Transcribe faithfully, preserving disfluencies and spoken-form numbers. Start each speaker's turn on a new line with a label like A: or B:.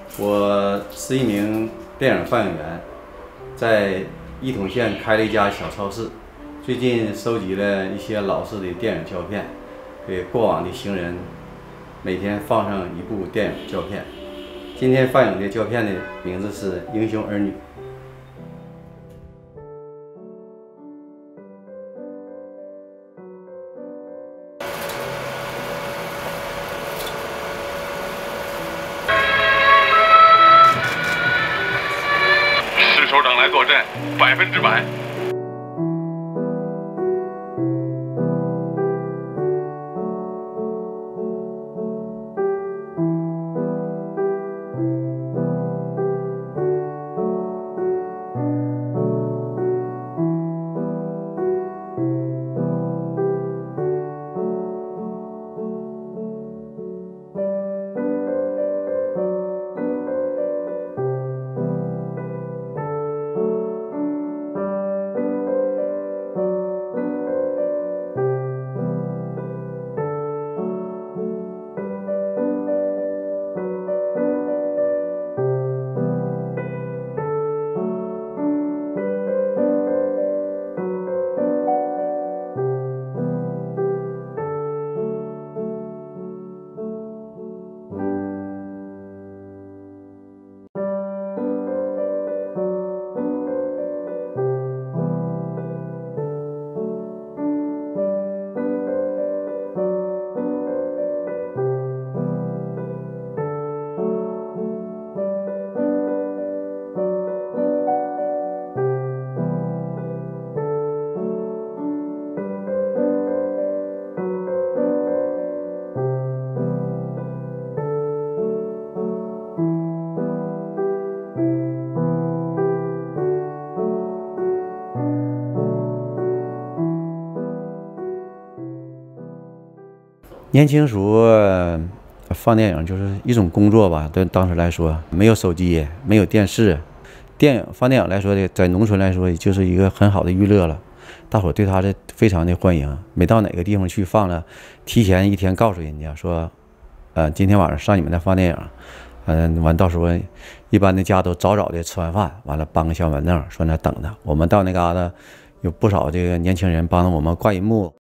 A: 我是一名电影放映员，在伊通县开了一家小超市。最近收集了一些老式的电影胶片，给过往的行人每天放上一部电影胶片。今天放映的胶片的名字是《英雄儿女》。
B: 石首长来坐镇，百分之百。
A: 年轻时候放电影就是一种工作吧，对当时来说，没有手机，没有电视，电影放电影来说的，在农村来说，也就是一个很好的娱乐了。大伙对他的非常的欢迎，每到哪个地方去放了，提前一天告诉人家说，呃，今天晚上上你们那放电影，嗯、呃，完到时候一般的家都早早的吃完饭，完了搬个小板凳说那等着，我们到那嘎达有不少这个年轻人帮着我们挂银幕。